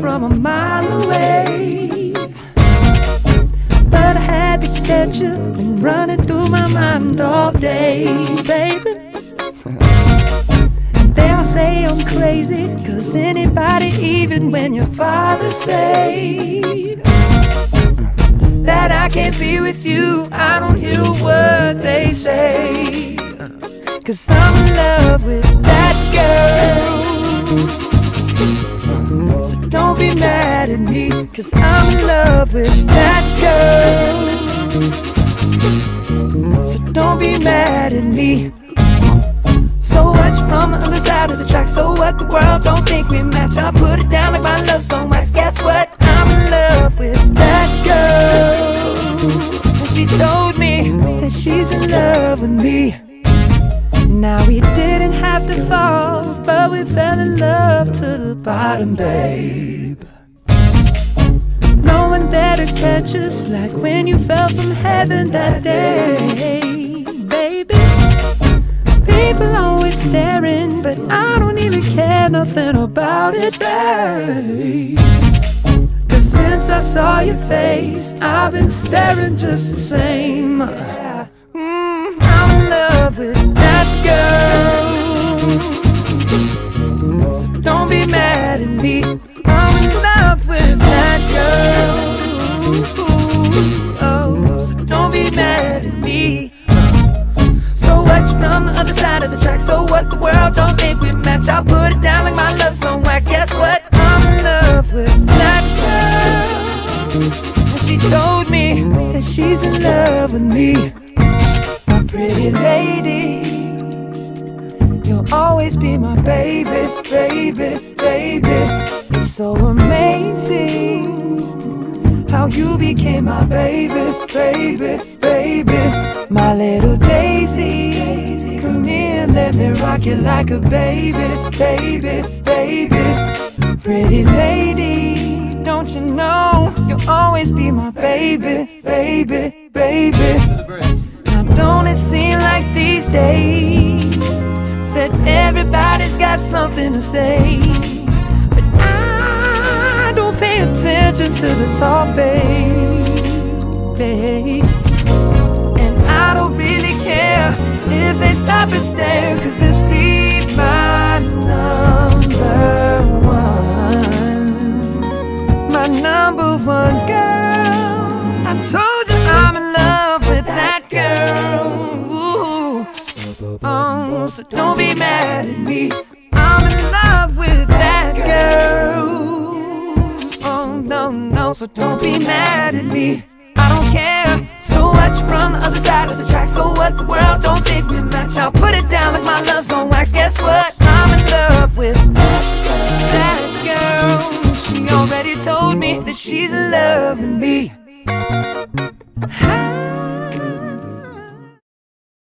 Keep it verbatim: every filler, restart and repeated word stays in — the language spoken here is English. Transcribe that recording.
from a mile away. But I had to catch you and run it through my mind all day, baby. They all say I'm crazy, 'cause anybody, even when your father say that I can't be with you, I don't hear a word they say. 'Cause I'm in love with that girl. So don't be mad at me, 'cause I'm in love with that girl. So don't be mad at me. So much from the other side of the track. So what, the world don't think we match. I put it down like my love song. Guess what? I'm in love with that girl. And she told me that she's in love with me. Now we didn't have to fall, but we fell in love to the bottom, babe. No one there to catch us like when you fell from heaven that day, baby. People always staring, but I don't even care nothing about it, babe. 'Cause since I saw your face, I've been staring just the same. mm, I'm in love with that girl. So don't be mad at me. I'm in love with that girl. Oh, so don't be mad at me. Watch from the other side of the track. So what, the world don't think we match. I'll put it down like my love song. Wax. Guess what? I'm in love with that girl. And she told me that she's in love with me. My pretty lady, you'll always be my baby, baby, baby. It's so amazing how you became my baby, baby, baby. My little daisy, come here, let me rock you like a baby, baby, baby. Pretty lady, don't you know you'll always be my baby, baby, baby. Now don't it seem like these days that everybody's got something to say, but I don't pay attention to the talk, baby. I don't really care if they stop and stare, 'cause they see my number one, my number one girl. I told you I'm in love with that girl. Ooh. Oh, so don't be mad at me. I'm in love with that girl. Oh no, no, so don't be mad at me. I don't care. So much from the other side of the track. So what, the world don't think we match. I'll put it down like my love song. Wax. Guess what?